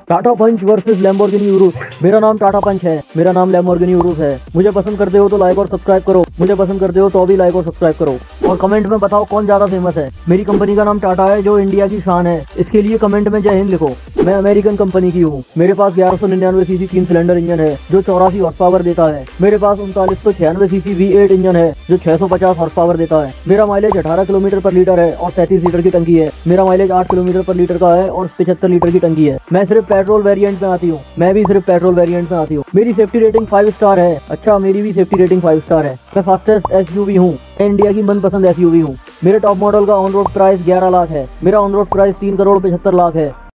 Tata Punch versus Lamborghini Urus. मेरा नाम टाटा पंच है, मेरा नाम लैम्बोर्गिनी उरुस है। मुझे पसंद करते हो तो लाइक और सब्सक्राइब करो, मुझे पसंद करते हो तो भी लाइक और सब्सक्राइब करो। और कमेंट में बताओ कौन ज्यादा फेमस है। मेरी कंपनी का नाम टाटा है जो इंडिया की शान है, इसके लिए कमेंट में जय हिंद लिखो। मैं अमेरिकन कंपनी की हूँ। मेरे पास 1199 सीसी 3 सिलेंडर इंजन है जो 84 हॉर्स पावर देता है। मेरे पास 3996 सीसी V8 इंजन है जो 650 हॉर्स पावर देता है। मेरा माइलेज 18 किलोमीटर पर लीटर है और 33 लीटर की टंकी है। मेरा माइलेज 8 किलोमीटर पर लीटर का है और 75 लीटर की टंकी है। मैं सिर्फ पेट्रोल वेरिएंट में आती हूँ, मैं भी सिर्फ पेट्रोल वेरिएंट में आती हूँ। मेरी सेफ्टी रेटिंग 5 स्टार है। अच्छा, मेरी भी सेफ्टी रेटिंग 5 स्टार है। मैं फास्टेस्ट SUV हूँ, मैं इंडिया की मनपसंद SUV हूँ। मेरे टॉप मॉडल का ऑन रोड प्राइस 11 लाख है। मेरा on road price 3 crore 75 lakh है।